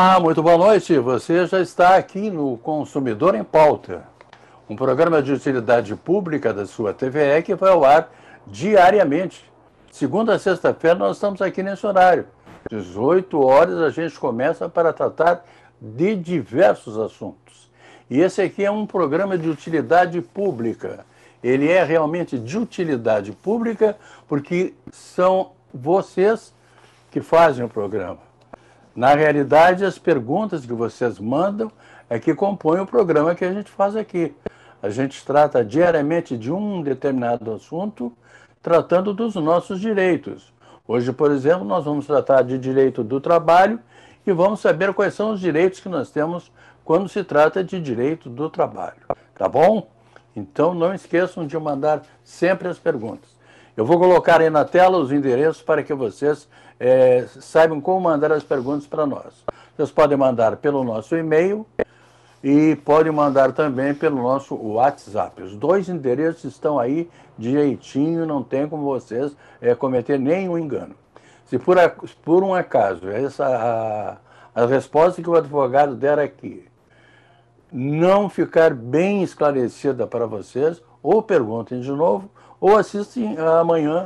Olá, muito boa noite. Você já está aqui no Consumidor em Pauta, um programa de utilidade pública da sua TVE que vai ao ar diariamente. Segunda a sexta-feira nós estamos aqui nesse horário. 18 horas a gente começa para tratar de diversos assuntos. E esse aqui é um programa de utilidade pública. Ele é realmente de utilidade pública porque são vocês que fazem o programa. Na realidade, as perguntas que vocês mandam é que compõem o programa que a gente faz aqui. A gente trata diariamente de um determinado assunto, tratando dos nossos direitos. Hoje, por exemplo, nós vamos tratar de direito do trabalho e vamos saber quais são os direitos que nós temos quando se trata de direito do trabalho. Tá bom? Então, não esqueçam de mandar sempre as perguntas. Eu vou colocar aí na tela os endereços para que vocês saibam como mandar as perguntas para nós. Vocês podem mandar pelo nosso e-mail e podem mandar também pelo nosso WhatsApp. Os dois endereços estão aí direitinho, não tem como vocês cometer nenhum engano. Se por um acaso a resposta que o advogado der aqui não ficar bem esclarecida para vocês, ou perguntem de novo, ou assistam amanhã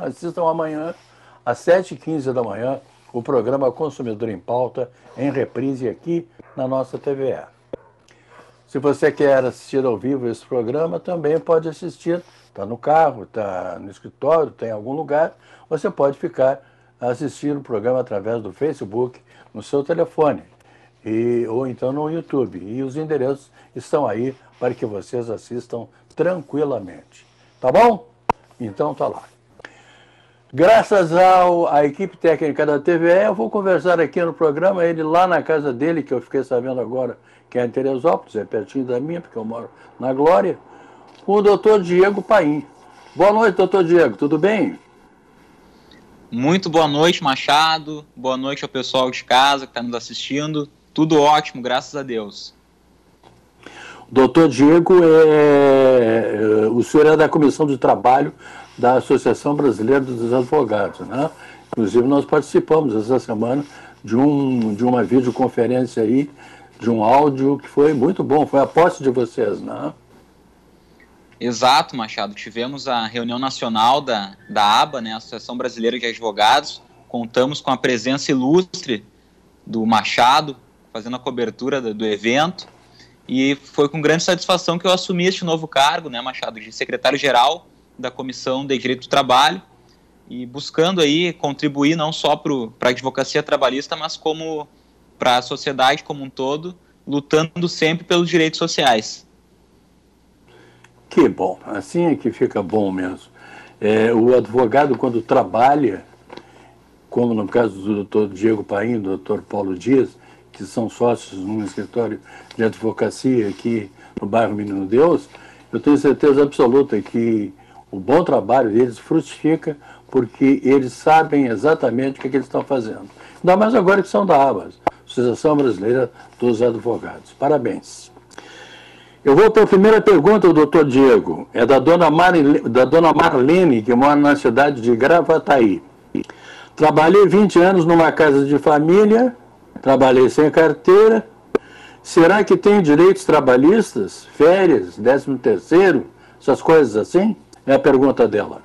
às 7h15 da manhã, o programa Consumidor em Pauta, em reprise aqui na nossa TVE. Se você quer assistir ao vivo esse programa, também pode assistir. Está no carro, está no escritório, está em algum lugar. Você pode ficar assistindo o programa através do Facebook, no seu telefone, ou então no YouTube. E os endereços estão aí para que vocês assistam tranquilamente. Tá bom? Então tá lá. Graças à equipe técnica da TVE, eu vou conversar aqui no programa, ele lá na casa dele, que eu fiquei sabendo agora que é em Teresópolis, é pertinho da minha, porque eu moro na Glória, com o doutor Diego Paim. Boa noite, doutor Diego, tudo bem? Muito boa noite, Machado. Boa noite ao pessoal de casa que está nos assistindo. Tudo ótimo, graças a Deus. Doutor Diego, o senhor é da Comissão de Trabalho da Associação Brasileira dos Advogados, né? Inclusive, nós participamos essa semana de uma videoconferência aí, de um áudio que foi muito bom, foi a posse de vocês, né? Exato, Machado. Tivemos a reunião nacional da ABA, né, Associação Brasileira de Advogados. Contamos com a presença ilustre do Machado, fazendo a cobertura do evento. E foi com grande satisfação que eu assumi este novo cargo, né, Machado, de secretário-geral da Comissão de Direito do Trabalho, e buscando aí contribuir não só para a advocacia trabalhista, mas como para a sociedade como um todo, lutando sempre pelos direitos sociais. Que bom, assim é que fica bom mesmo. O advogado, quando trabalha, como no caso do doutor Diego Paim, do doutor Paulo Dias, que são sócios num escritório de advocacia aqui no bairro Menino Deus, eu tenho certeza absoluta que o bom trabalho deles frutifica porque eles sabem exatamente o que eles estão fazendo. Ainda mais agora que são da ABA, Associação Brasileira dos Advogados. Parabéns. Eu vou para a primeira pergunta, doutor Diego. É da dona Marlene, que mora na cidade de Gravataí. Trabalhei 20 anos numa casa de família, trabalhei sem carteira. Será que tem direitos trabalhistas, férias, 13º, essas coisas assim? É a pergunta dela.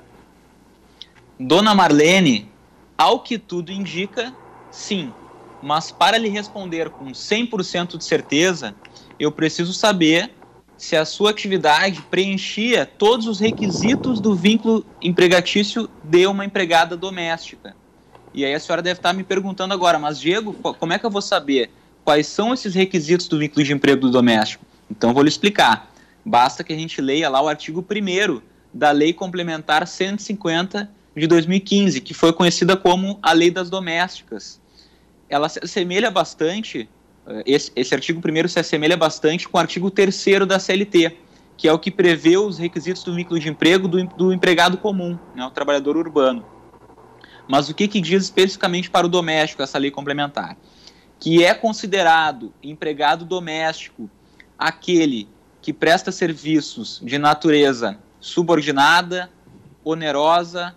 Dona Marlene, ao que tudo indica, sim. Mas para lhe responder com 100% de certeza, eu preciso saber se a sua atividade preenchia todos os requisitos do vínculo empregatício de uma empregada doméstica. E aí a senhora deve estar me perguntando agora, mas Diego, como é que eu vou saber quais são esses requisitos do vínculo de emprego do doméstico? Então eu vou lhe explicar. Basta que a gente leia lá o artigo 1º da Lei Complementar 150 de 2015, que foi conhecida como a Lei das Domésticas. Ela se assemelha bastante, esse artigo 1º se assemelha bastante com o artigo 3º da CLT, que é o que prevê os requisitos do vínculo de emprego do empregado comum, né, o trabalhador urbano. Mas o que diz especificamente para o doméstico essa lei complementar? Que é considerado empregado doméstico aquele que presta serviços de natureza subordinada, onerosa,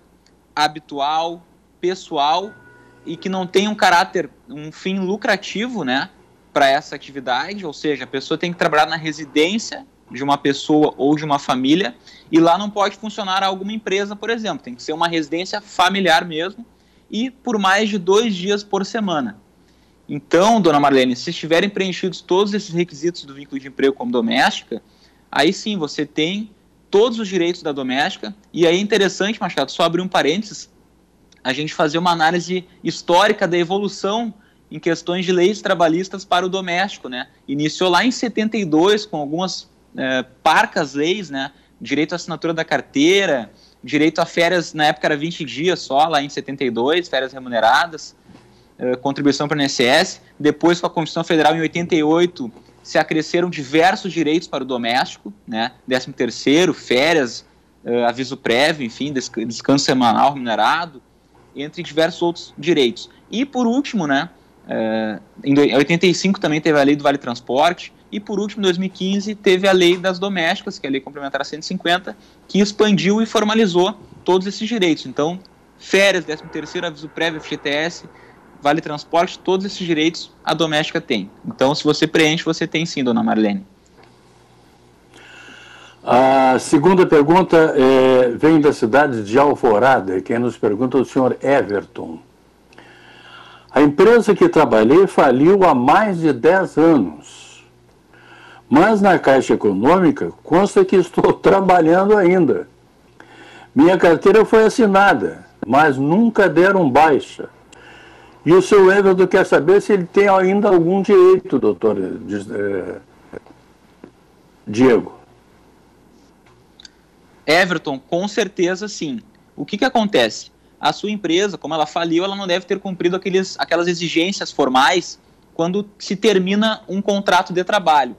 habitual, pessoal e que não tem um fim lucrativo, né, para essa atividade, ou seja, a pessoa tem que trabalhar na residência de uma pessoa ou de uma família, e lá não pode funcionar alguma empresa, por exemplo, tem que ser uma residência familiar mesmo, e por mais de 2 dias por semana. Então, dona Marlene, se estiverem preenchidos todos esses requisitos do vínculo de emprego como doméstica, aí sim você tem todos os direitos da doméstica, e aí é interessante, Machado, só abrir um parênteses, a gente fazer uma análise histórica da evolução em questões de leis trabalhistas para o doméstico, né? Iniciou lá em 72 com algumas parcas leis, né? Direito à assinatura da carteira, direito a férias, na época era 20 dias só, lá em 72, férias remuneradas, contribuição para o INSS. Depois, com a Constituição Federal, em 88, se acresceram diversos direitos para o doméstico, né? 13º, férias, aviso prévio, enfim, descanso semanal remunerado, entre diversos outros direitos. E, por último, né? Em 85 também teve a lei do Vale Transporte, e por último, em 2015, teve a lei das domésticas, que é a lei complementar 150, que expandiu e formalizou todos esses direitos. Então, férias, 13º, aviso prévio, FGTS, Vale Transporte, todos esses direitos a doméstica tem. Então, se você preenche, você tem sim, dona Marlene. A segunda pergunta vem da cidade de Alvorada. Quem nos pergunta é o senhor Everton. A empresa que trabalhei faliu há mais de 10 anos. Mas na Caixa Econômica consta que estou trabalhando ainda. Minha carteira foi assinada, mas nunca deram baixa. E o seu Everton quer saber se ele tem ainda algum direito, doutor Diego. Everton, com certeza sim. O que acontece? A sua empresa, como ela faliu, ela não deve ter cumprido aquelas exigências formais quando se termina um contrato de trabalho.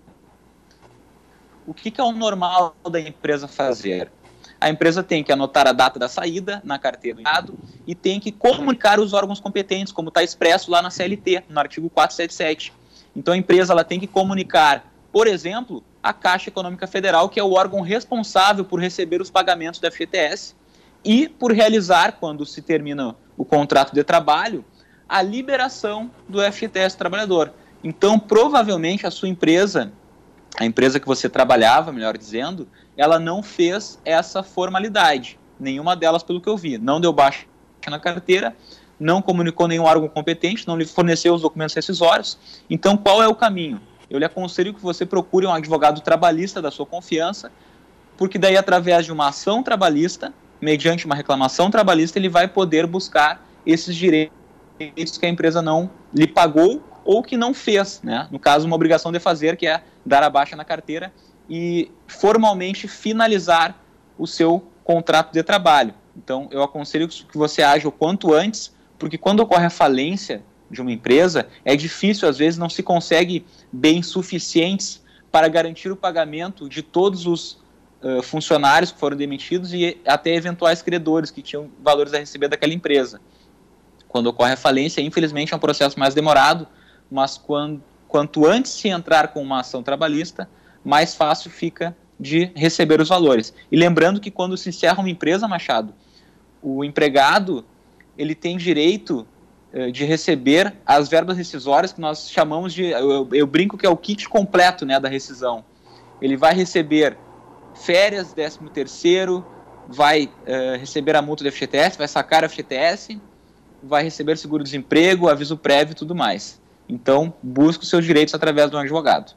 O que é o normal da empresa fazer? A empresa tem que anotar a data da saída na carteira do empregado e tem que comunicar os órgãos competentes, como está expresso lá na CLT, no artigo 477. Então a empresa ela tem que comunicar, por exemplo, a Caixa Econômica Federal, que é o órgão responsável por receber os pagamentos da FGTS e por realizar, quando se termina o contrato de trabalho, a liberação do FGTS do trabalhador. Então, provavelmente, a sua empresa, a empresa que você trabalhava, melhor dizendo, ela não fez essa formalidade. Nenhuma delas, pelo que eu vi. Não deu baixa na carteira, não comunicou nenhum órgão competente, não lhe forneceu os documentos rescisórios. Então, qual é o caminho? Eu lhe aconselho que você procure um advogado trabalhista da sua confiança, porque daí, através de uma ação trabalhista, mediante uma reclamação trabalhista, ele vai poder buscar esses direitos que a empresa não lhe pagou ou que não fez, né? No caso, uma obrigação de fazer, que é dar a baixa na carteira e formalmente finalizar o seu contrato de trabalho. Então, eu aconselho que você aja o quanto antes, porque quando ocorre a falência de uma empresa, é difícil, às vezes não se consegue bens suficientes para garantir o pagamento de todos os funcionários que foram demitidos e até eventuais credores que tinham valores a receber daquela empresa. Quando ocorre a falência, infelizmente é um processo mais demorado, mas quanto antes se entrar com uma ação trabalhista, mais fácil fica de receber os valores. E lembrando que quando se encerra uma empresa, Machado, o empregado ele tem direito de receber as verbas rescisórias que nós chamamos de, eu brinco que é o kit completo, né, da rescisão. Ele vai receber férias, 13º, vai receber a multa do FGTS, vai sacar a FGTS, vai receber seguro-desemprego, aviso prévio e tudo mais. Então, busque os seus direitos através de um advogado.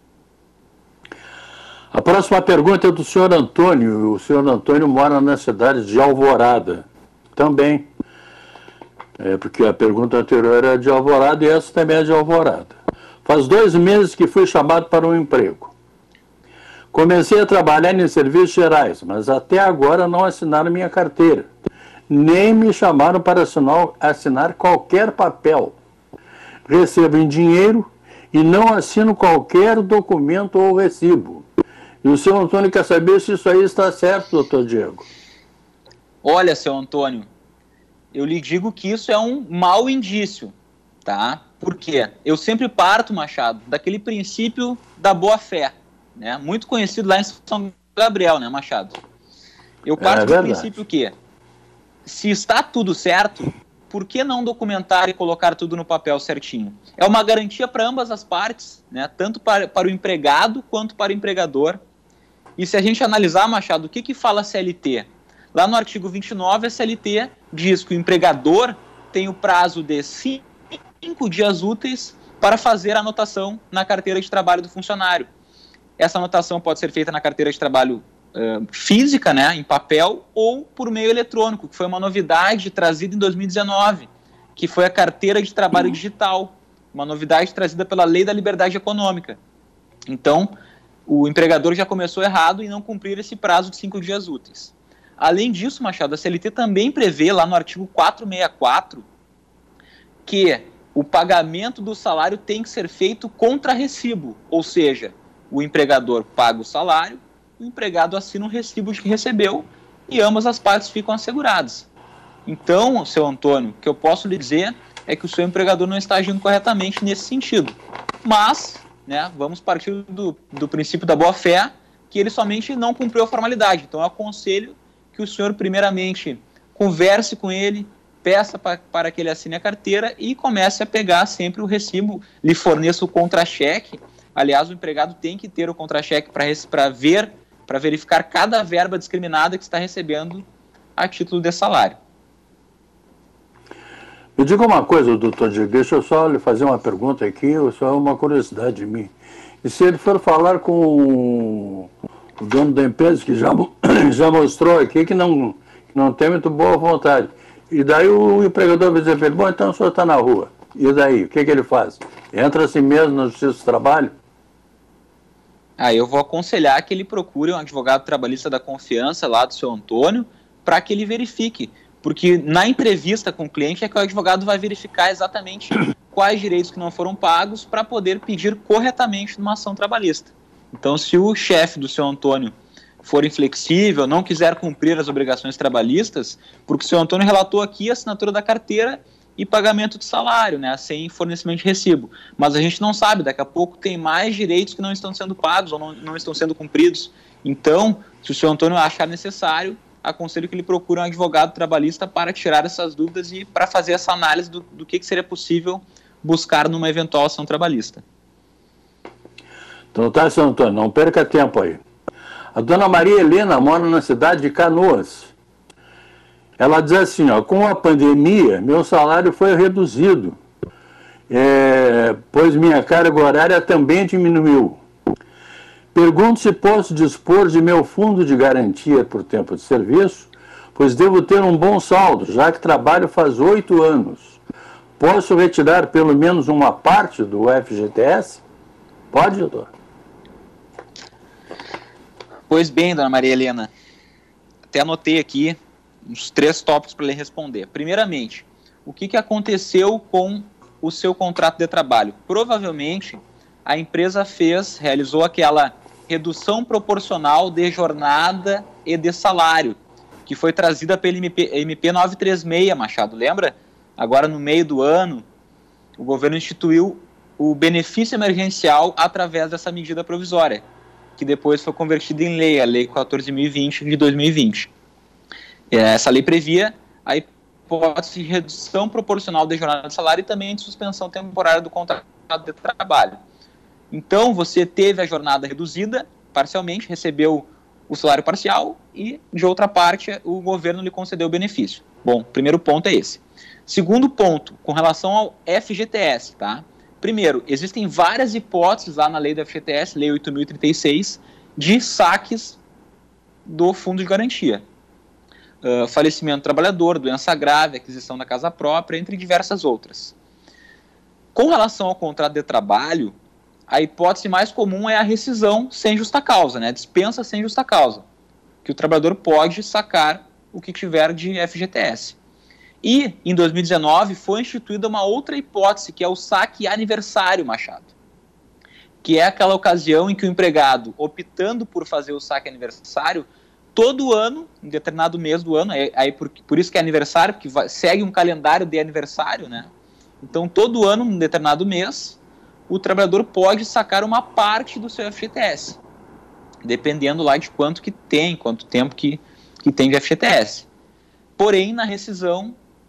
A próxima pergunta é do senhor Antônio. O senhor Antônio mora na cidade de Alvorada. Também. Porque a pergunta anterior era de Alvorada e essa também é de Alvorada. Faz 2 meses que fui chamado para um emprego. Comecei a trabalhar em serviços gerais, mas até agora não assinaram minha carteira. Nem me chamaram para assinar qualquer papel. Recebo em dinheiro e não assino qualquer documento ou recibo. E o senhor Antônio quer saber se isso aí está certo, doutor Diego. Olha, seu Antônio, eu lhe digo que isso é um mau indício, tá? Por quê? Eu sempre parto, Machado, daquele princípio da boa-fé, né? Muito conhecido lá em São Gabriel, né, Machado? Eu parto do princípio que, se está tudo certo, por que não documentar e colocar tudo no papel certinho? É uma garantia para ambas as partes, né? Tanto para o empregado quanto para o empregador. E se a gente analisar, Machado, o que fala a CLT? Lá no artigo 29, a CLT diz que o empregador tem o prazo de 5 dias úteis para fazer a anotação na carteira de trabalho do funcionário. Essa anotação pode ser feita na carteira de trabalho física, né, em papel, ou por meio eletrônico, que foi uma novidade trazida em 2019, que foi a carteira de trabalho digital, uma novidade trazida pela Lei da Liberdade Econômica. Então, o empregador já começou errado em não cumprir esse prazo de 5 dias úteis. Além disso, Machado, a CLT também prevê, lá no artigo 464, que o pagamento do salário tem que ser feito contra recibo, ou seja, o empregador paga o salário, o empregado assina um recibo de que recebeu e ambas as partes ficam asseguradas. Então, seu Antônio, o que eu posso lhe dizer é que o seu empregador não está agindo corretamente nesse sentido. Mas, né, vamos partir do princípio da boa-fé, que ele somente não cumpriu a formalidade. Então, eu aconselho que o senhor, primeiramente, converse com ele, peça para que ele assine a carteira e comece a pegar sempre o recibo, lhe forneça o contra-cheque. Aliás, o empregado tem que ter o contra-cheque para verificar cada verba discriminada que está recebendo a título de salário. Me diga uma coisa, doutor Diego, deixa eu só lhe fazer uma pergunta aqui, só uma curiosidade de mim. E se ele for falar com o dono da empresa, que já mostrou aqui que não tem muito boa vontade, e daí o empregador vai dizer para ele, bom, então o senhor está na rua, e daí, o que ele faz? Entra assim mesmo na Justiça do Trabalho? Eu vou aconselhar que ele procure um advogado trabalhista da confiança lá do seu Antônio para que ele verifique, porque na entrevista com o cliente é que o advogado vai verificar exatamente quais direitos que não foram pagos para poder pedir corretamente numa ação trabalhista. Então, se o chefe do seu Antônio for inflexível, não quiser cumprir as obrigações trabalhistas, porque o seu Antônio relatou aqui a assinatura da carteira e pagamento de salário, né, sem fornecimento de recibo. Mas a gente não sabe, daqui a pouco tem mais direitos que não estão sendo pagos ou não estão sendo cumpridos. Então, se o seu Antônio achar necessário, aconselho que ele procure um advogado trabalhista para tirar essas dúvidas e para fazer essa análise do que seria possível buscar numa eventual ação trabalhista. Então tá, seu Antônio, não perca tempo aí. A dona Maria Helena mora na cidade de Canoas. Ela diz assim, ó, com a pandemia, meu salário foi reduzido, pois minha carga horária também diminuiu. Pergunto se posso dispor de meu fundo de garantia por tempo de serviço, pois devo ter um bom saldo, já que trabalho faz 8 anos. Posso retirar pelo menos uma parte do FGTS? Pode, doutor? Pois bem, dona Maria Helena, até anotei aqui uns 3 tópicos para lhe responder. Primeiramente, o que aconteceu com o seu contrato de trabalho? Provavelmente, a empresa realizou aquela redução proporcional de jornada e de salário, que foi trazida pela MP 936, Machado, lembra? Agora, no meio do ano, o governo instituiu o benefício emergencial através dessa medida provisória, que depois foi convertida em lei, a Lei 14.020 de 2020. Essa lei previa a hipótese de redução proporcional de jornada de salário e também de suspensão temporária do contrato de trabalho. Então, você teve a jornada reduzida, parcialmente, recebeu o salário parcial e, de outra parte, o governo lhe concedeu o benefício. Bom, primeiro ponto é esse. Segundo ponto, com relação ao FGTS, tá? Primeiro, existem várias hipóteses lá na lei do FGTS, Lei 8.036, de saques do fundo de garantia. Falecimento do trabalhador, doença grave, aquisição da casa própria, entre diversas outras. Com relação ao contrato de trabalho, a hipótese mais comum é a rescisão sem justa causa, né? Dispensa sem justa causa, que o trabalhador pode sacar o que tiver de FGTS. E, em 2019, foi instituída uma outra hipótese, que é o saque aniversário, Machado, que é aquela ocasião em que o empregado, optando por fazer o saque aniversário, todo ano, em determinado mês do ano, por isso que é aniversário, porque segue um calendário de aniversário, né? Então, todo ano, em determinado mês, o trabalhador pode sacar uma parte do seu FGTS, dependendo lá de quanto tempo que tem de FGTS. Porém, na rescisão,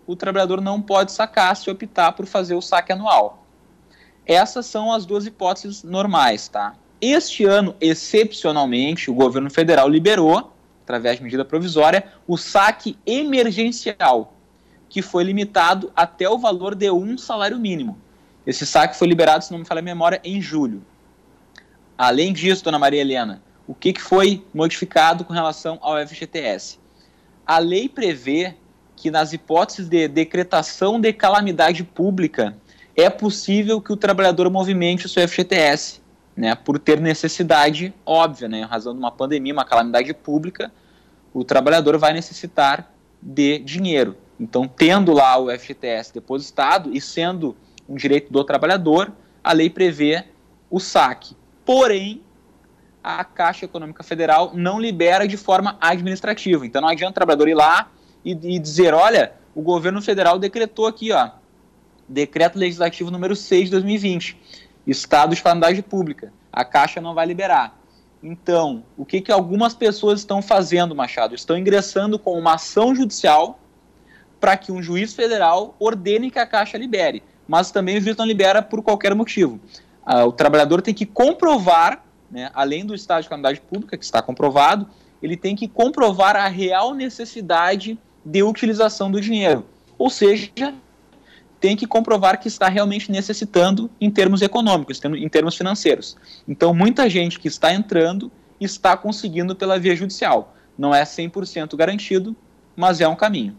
o trabalhador não pode sacar se optar por fazer o saque anual. Essas são as duas hipóteses normais, tá? Este ano, excepcionalmente, o governo federal liberou, através de medida provisória, o saque emergencial, que foi limitado até o valor de um salário mínimo. Esse saque foi liberado, se não me falha a memória, em julho. Além disso, dona Maria Helena, o que foi modificado com relação ao FGTS? A lei prevê que nas hipóteses de decretação de calamidade pública é possível que o trabalhador movimente o seu FGTS, né, por ter necessidade óbvia, né, em razão de uma pandemia, uma calamidade pública, o trabalhador vai necessitar de dinheiro. Então, tendo lá o FGTS depositado e sendo um direito do trabalhador, a lei prevê o saque. Porém, a Caixa Econômica Federal não libera de forma administrativa. Então, não adianta o trabalhador ir lá e dizer, olha, o governo federal decretou aqui, ó, Decreto Legislativo número 6 de 2020, Estado de Calamidade Pública. A Caixa não vai liberar. Então, o que algumas pessoas estão fazendo, Machado? Estão ingressando com uma ação judicial para que um juiz federal ordene que a Caixa libere. Mas também o juiz não libera por qualquer motivo. O trabalhador tem que comprovar, né, além do estado de calamidade pública, que está comprovado, ele tem que comprovar a real necessidade de utilização do dinheiro. Ou seja, tem que comprovar que está realmente necessitando em termos econômicos, em termos financeiros. Então, muita gente que está entrando está conseguindo pela via judicial. Não é 100% garantido, mas é um caminho.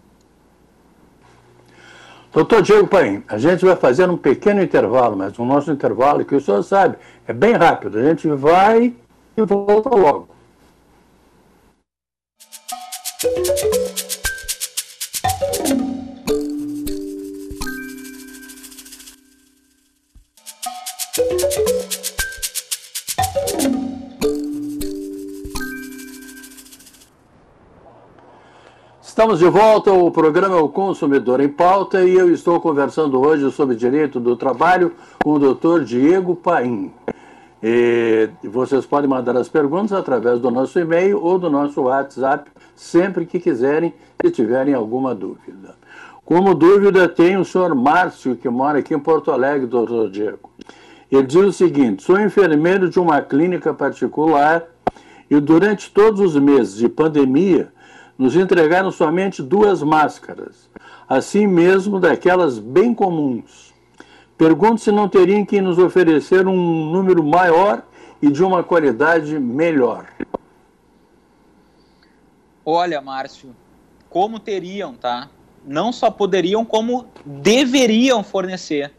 Doutor Diego Paim, a gente vai fazer um pequeno intervalo, mas o nosso intervalo, que o senhor sabe, é bem rápido. A gente vai e volta logo. Estamos de volta, o programa é o Consumidor em Pauta e eu estou conversando hoje sobre direito do trabalho com o Dr. Diego Paim. E vocês podem mandar as perguntas através do nosso e-mail ou do nosso WhatsApp, sempre que quiserem, se tiverem alguma dúvida. Como dúvida tem o senhor Márcio, que mora aqui em Porto Alegre, Dr. Diego. Ele diz o seguinte: sou enfermeiro de uma clínica particular e durante todos os meses de pandemia nos entregaram somente 2 máscaras, assim mesmo daquelas bem comuns. Pergunto se não teriam que nos oferecer um número maior e de uma qualidade melhor. Olha, Márcio, como teriam, tá? Não só poderiam, como deveriam fornecer.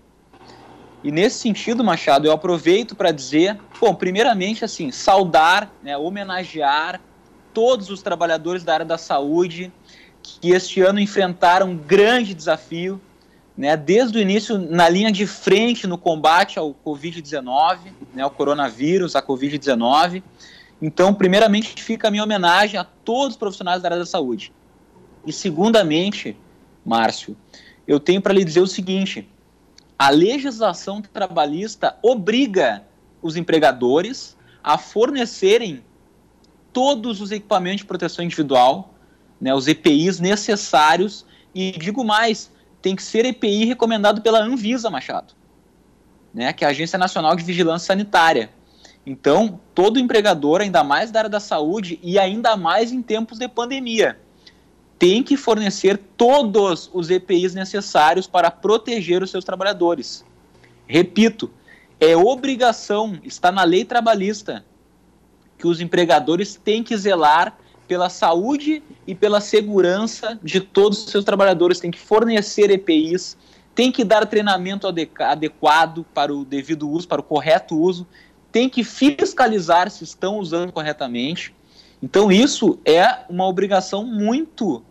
E nesse sentido, Machado, eu aproveito para dizer, bom, primeiramente, assim, saudar, né, homenagear todos os trabalhadores da área da saúde que este ano enfrentaram um grande desafio, né, desde o início na linha de frente no combate ao Covid-19, né, ao coronavírus, à Covid-19. Então, primeiramente, fica a minha homenagem a todos os profissionais da área da saúde. E, segundamente, Márcio, eu tenho para lhe dizer o seguinte: a legislação trabalhista obriga os empregadores a fornecerem todos os equipamentos de proteção individual, né, os EPIs necessários, e digo mais, tem que ser EPI recomendado pela Anvisa, Machado, né, que é a Agência Nacional de Vigilância Sanitária. Então, todo empregador, ainda mais da área da saúde, e ainda mais em tempos de pandemia, tem que fornecer todos os EPIs necessários para proteger os seus trabalhadores. Repito, é obrigação, está na lei trabalhista, que os empregadores têm que zelar pela saúde e pela segurança de todos os seus trabalhadores, têm que fornecer EPIs, têm que dar treinamento adequado para o devido uso, para o correto uso, têm que fiscalizar se estão usando corretamente. Então isso é uma obrigação muito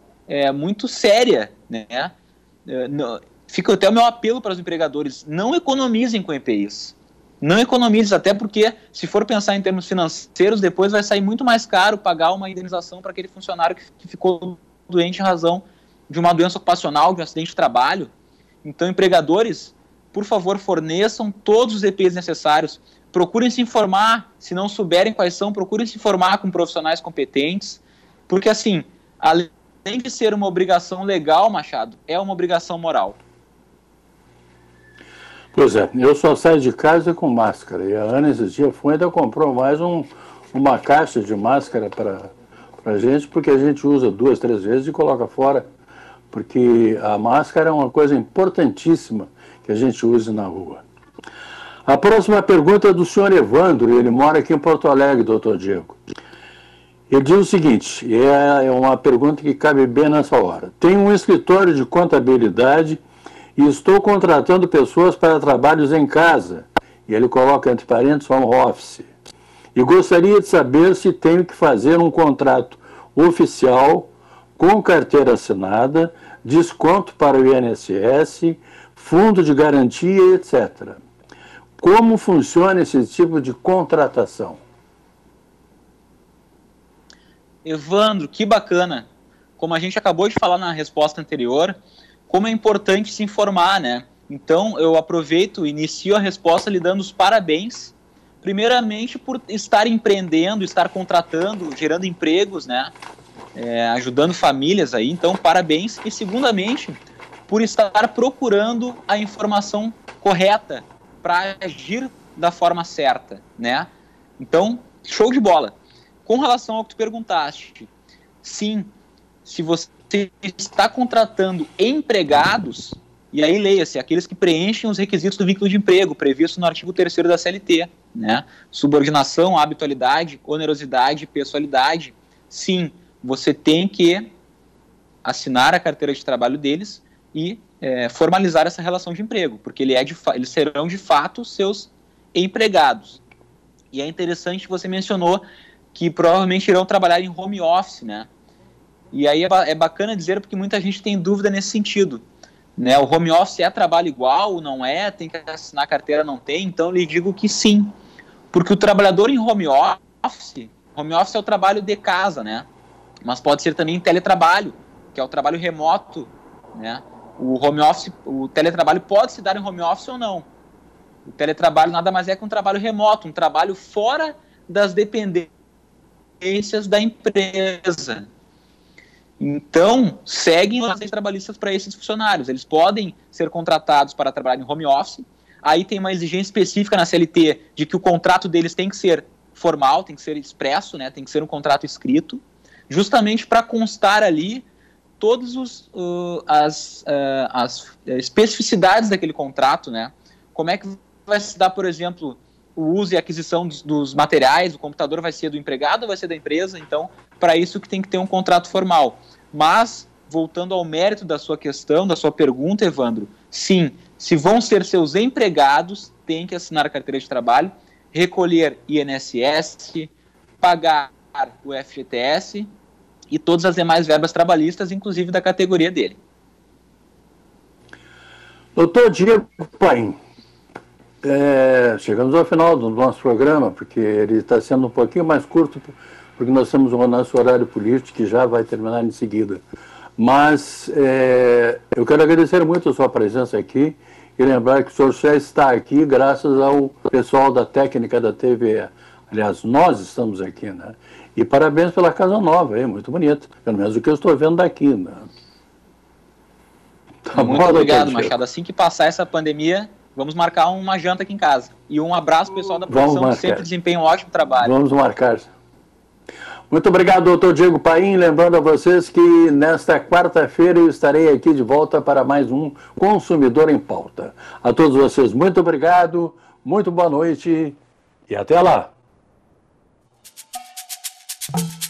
séria, né? Fica até o meu apelo para os empregadores: não economizem com EPIs. Não economize, até porque, se for pensar em termos financeiros, depois vai sair muito mais caro pagar uma indenização para aquele funcionário que ficou doente em razão de uma doença ocupacional, de um acidente de trabalho. Então, empregadores, por favor, forneçam todos os EPIs necessários. Procurem se informar, se não souberem quais são, procurem se informar com profissionais competentes, porque, assim, além de ser uma obrigação legal, Machado, é uma obrigação moral. Pois é, eu só saio de casa com máscara. E a Ana, esses dias, ainda comprou mais uma caixa de máscara para a gente, porque a gente usa 2, 3 vezes e coloca fora. Porque a máscara é uma coisa importantíssima que a gente use na rua. A próxima pergunta é do senhor Evandro, ele mora aqui em Porto Alegre, doutor Diego. Ele diz o seguinte, é uma pergunta que cabe bem nessa hora. Tenho um escritório de contabilidade e estou contratando pessoas para trabalhos em casa. E ele coloca entre parênteses home office. E gostaria de saber se tenho que fazer um contrato oficial com carteira assinada, desconto para o INSS, fundo de garantia, etc. Como funciona esse tipo de contratação? Evandro, que bacana. Como a gente acabou de falar na resposta anterior, como é importante se informar, né? Então, eu aproveito e inicio a resposta lhe dando os parabéns, primeiramente por estar empreendendo, estar contratando, gerando empregos, né? Ajudando famílias aí, então parabéns. E segundamente, por estar procurando a informação correta para agir da forma certa, né? Então, show de bola. Com relação ao que tu perguntaste, sim, se você está contratando empregados, e aí leia-se, aqueles que preenchem os requisitos do vínculo de emprego, previsto no artigo 3º da CLT, né? Subordinação, habitualidade, onerosidade, pessoalidade, sim, você tem que assinar a carteira de trabalho deles e formalizar essa relação de emprego, porque eles serão de fato seus empregados. E é interessante que você mencionou que provavelmente irão trabalhar em home office, né? E aí é bacana dizer, porque muita gente tem dúvida nesse sentido, né? O home office é trabalho igual, não é? Tem que assinar a carteira, não tem? Então eu lhe digo que sim, porque o trabalhador em home office é o trabalho de casa, né? Mas pode ser também teletrabalho, que é o trabalho remoto, né? O home office, o teletrabalho pode se dar em home office ou não. O teletrabalho nada mais é que um trabalho remoto, um trabalho fora das dependências da empresa. Então, seguem as leis trabalhistas para esses funcionários. Eles podem ser contratados para trabalhar em home office. Aí tem uma exigência específica na CLT de que o contrato deles tem que ser formal, tem que ser expresso, né? Tem que ser um contrato escrito, justamente para constar ali todas as especificidades daquele contrato, né? Como é que vai se dar, por exemplo, o uso e aquisição dos materiais, o computador vai ser do empregado ou vai ser da empresa? Então, para isso que tem que ter um contrato formal. Mas, voltando ao mérito da sua questão, da sua pergunta, Evandro, sim, se vão ser seus empregados, tem que assinar a carteira de trabalho, recolher INSS, pagar o FGTS e todas as demais verbas trabalhistas, inclusive da categoria dele. Doutor Diego Paim, chegamos ao final do nosso programa, porque ele está sendo um pouquinho mais curto, porque nós temos o nosso horário político que já vai terminar em seguida. Mas eu quero agradecer muito a sua presença aqui e lembrar que o senhor já está aqui graças ao pessoal da técnica da TVE. Aliás, nós estamos aqui, né? E parabéns pela casa nova, muito bonita. Pelo menos o que eu estou vendo daqui, né? Tá muito obrigado, Machado. Assim que passar essa pandemia, vamos marcar uma janta aqui em casa. E um abraço, pessoal da produção, que sempre desempenha um ótimo trabalho. Vamos marcar. Muito obrigado, doutor Diego Paim. Lembrando a vocês que nesta quarta-feira eu estarei aqui de volta para mais um Consumidor em Pauta. A todos vocês, muito obrigado, muito boa noite e até lá.